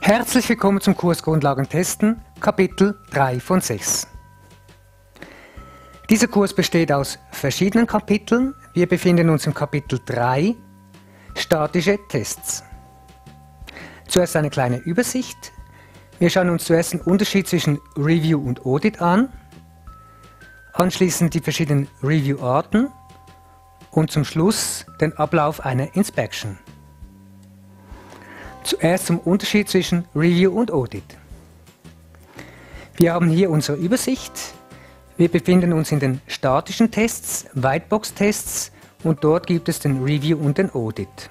Herzlich willkommen zum Kurs Grundlagen testen, Kapitel 3 von 6. Dieser Kurs besteht aus verschiedenen Kapiteln. Wir befinden uns im Kapitel 3, statische Tests. Zuerst eine kleine Übersicht. Wir schauen uns zuerst den Unterschied zwischen Review und Audit an, anschließend die verschiedenen Review-Arten und zum Schluss den Ablauf einer Inspection. Zuerst zum Unterschied zwischen Review und Audit. Wir haben hier unsere Übersicht. Wir befinden uns in den statischen Tests, Whitebox-Tests und dort gibt es den Review und den Audit.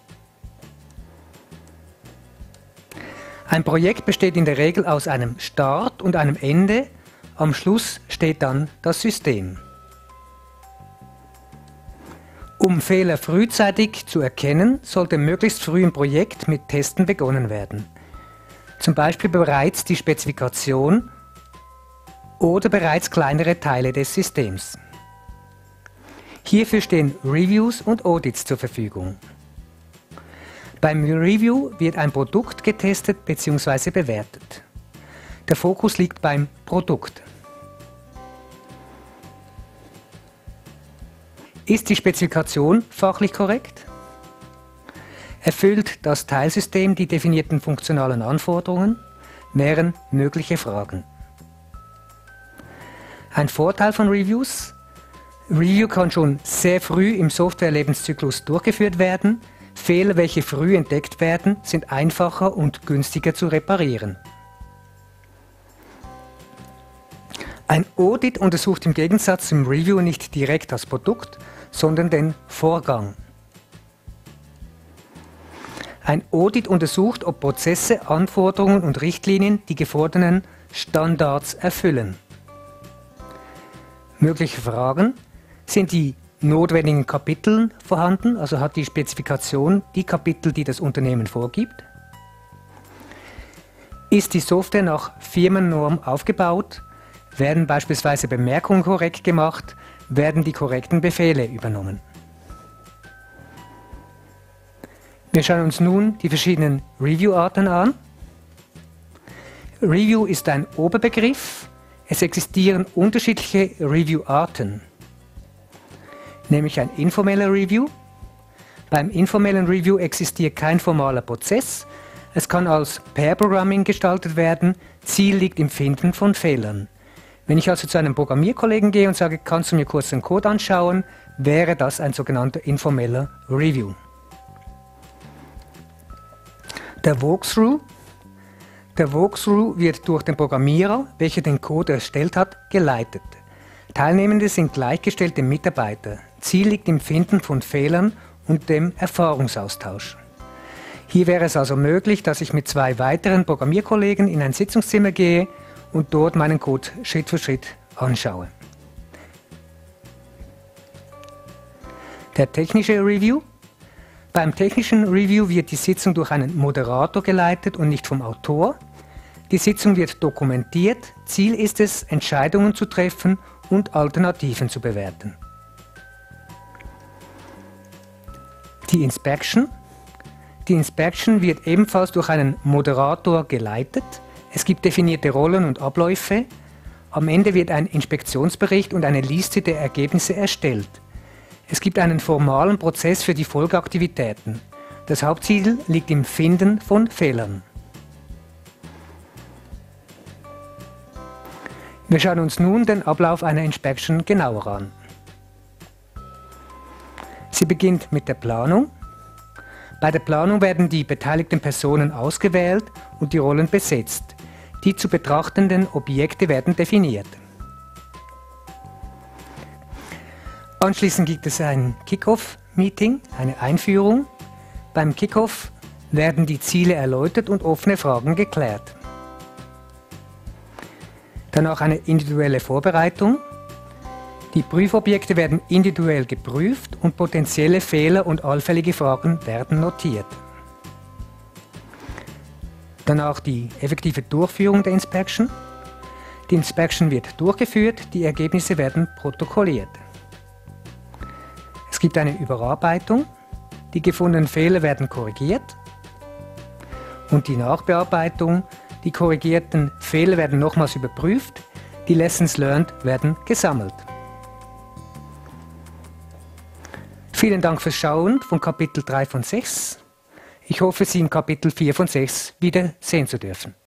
Ein Projekt besteht in der Regel aus einem Start und einem Ende. Am Schluss steht dann das System. Um Fehler frühzeitig zu erkennen, sollte möglichst früh im Projekt mit Testen begonnen werden. Zum Beispiel bereits die Spezifikation oder bereits kleinere Teile des Systems. Hierfür stehen Reviews und Audits zur Verfügung. Beim Review wird ein Produkt getestet bzw. bewertet. Der Fokus liegt beim Produkt. Ist die Spezifikation fachlich korrekt? Erfüllt das Teilsystem die definierten funktionalen Anforderungen? Wären mögliche Fragen. Ein Vorteil von Reviews: Review kann schon sehr früh im Software-Lebenszyklus durchgeführt werden. Fehler, welche früh entdeckt werden, sind einfacher und günstiger zu reparieren. Ein Audit untersucht im Gegensatz zum Review nicht direkt das Produkt, sondern den Vorgang. Ein Audit untersucht, ob Prozesse, Anforderungen und Richtlinien die geforderten Standards erfüllen. Mögliche Fragen: Sind die notwendigen Kapitel vorhanden, also hat die Spezifikation die Kapitel, die das Unternehmen vorgibt? Ist die Software nach Firmennorm aufgebaut? Werden beispielsweise Bemerkungen korrekt gemacht? Werden die korrekten Befehle übernommen? Wir schauen uns nun die verschiedenen Review-Arten an. Review ist ein Oberbegriff. Es existieren unterschiedliche Review-Arten, nämlich ein informeller Review. Beim informellen Review existiert kein formaler Prozess. Es kann als Pair-Programming gestaltet werden. Ziel liegt im Finden von Fehlern. Wenn ich also zu einem Programmierkollegen gehe und sage, kannst du mir kurz den Code anschauen, wäre das ein sogenannter informeller Review. Der Walkthrough. Der Walkthrough wird durch den Programmierer, welcher den Code erstellt hat, geleitet. Teilnehmende sind gleichgestellte Mitarbeiter. Ziel liegt im Finden von Fehlern und dem Erfahrungsaustausch. Hier wäre es also möglich, dass ich mit 2 weiteren Programmierkollegen in ein Sitzungszimmer gehe und dort meinen Code Schritt für Schritt anschaue. Der technische Review. Beim technischen Review wird die Sitzung durch einen Moderator geleitet und nicht vom Autor. Die Sitzung wird dokumentiert. Ziel ist es, Entscheidungen zu treffen und Alternativen zu bewerten. Die Inspection. Die Inspection wird ebenfalls durch einen Moderator geleitet. Es gibt definierte Rollen und Abläufe. Am Ende wird ein Inspektionsbericht und eine Liste der Ergebnisse erstellt. Es gibt einen formalen Prozess für die Folgeaktivitäten. Das Hauptziel liegt im Finden von Fehlern. Wir schauen uns nun den Ablauf einer Inspection genauer an. Sie beginnt mit der Planung. Bei der Planung werden die beteiligten Personen ausgewählt und die Rollen besetzt. Die zu betrachtenden Objekte werden definiert. Anschließend gibt es ein Kick-Off-Meeting, eine Einführung. Beim Kick-Off werden die Ziele erläutert und offene Fragen geklärt. Danach eine individuelle Vorbereitung. Die Prüfobjekte werden individuell geprüft und potenzielle Fehler und allfällige Fragen werden notiert. Danach die effektive Durchführung der Inspection. Die Inspection wird durchgeführt, die Ergebnisse werden protokolliert. Es gibt eine Überarbeitung, die gefundenen Fehler werden korrigiert und die Nachbearbeitung. Die korrigierten Fehler werden nochmals überprüft. Die Lessons Learned werden gesammelt. Vielen Dank fürs Schauen von Kapitel 3 von 6. Ich hoffe, Sie in Kapitel 4 von 6 wieder sehen zu dürfen.